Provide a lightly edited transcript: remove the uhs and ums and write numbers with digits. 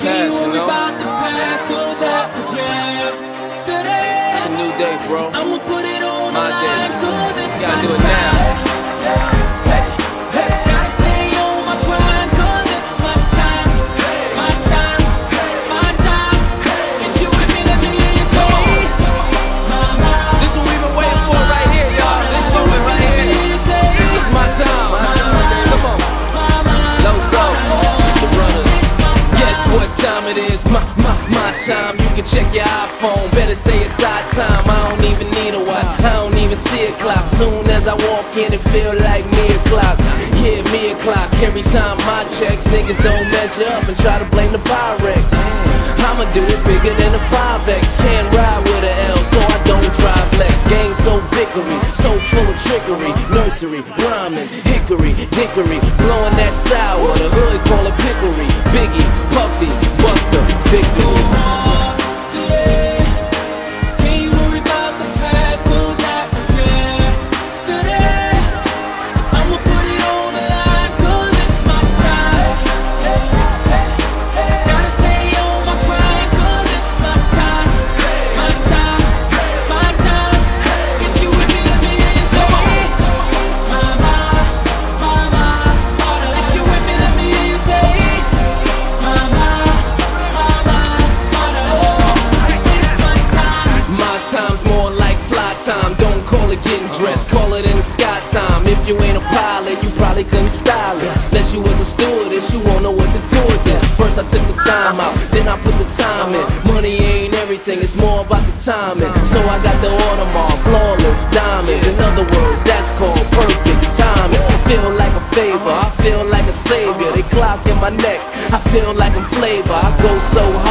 past, you know? It's a new day, bro. My day. You gotta do it now. My time, you can check your iPhone. Better say it's our time. I don't even need a watch, I don't even see a clock. Soon as I walk in, it feel like me o'clock. Yeah, me o'clock. Every time my checks, niggas don't measure up and try to blame the Pyrex. I'ma do it bigger than a 5X. Can't ride with a L, so I don't drive Lex. Game so bickery, so full of trickery. Nursery, rhyming, hickory, dickory, blowing that sour. The hood call it pickery. Biggie, Puffy, Buster, Victory. Getting dressed, call it in the sky time. If you ain't a pilot, you probably couldn't style it. Unless you was a stewardess, you won't know what to do with this. First I took the time out, then I put the time in. Money ain't everything, it's more about the timing. So I got the Audemars, flawless diamonds. In other words, that's called perfect timing. I feel like a favor, I feel like a savior. They clock in my neck, I feel like I'm flavor. I go so